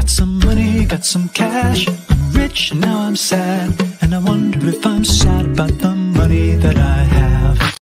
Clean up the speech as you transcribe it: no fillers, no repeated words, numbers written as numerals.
Got some money, got some cash. I'm rich and now I'm sad, and I wonder if I'm sad about the money that I